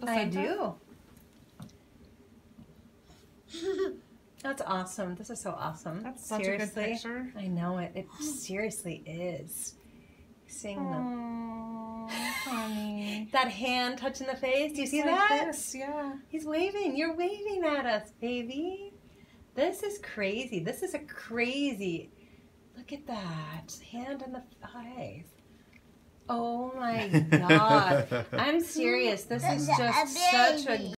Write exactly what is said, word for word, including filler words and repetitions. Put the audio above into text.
placenta? I do. That's awesome. This is so awesome. That's such seriously, a good picture. I know it. It seriously is. Seeing Aww, honey. that hand touching the face. Do you He's see like that? This, yeah. He's waving. You're waving at us, baby. This is crazy. This is a crazy. Look at that. Hand in the eyes. Oh my God. I'm serious. This is just such a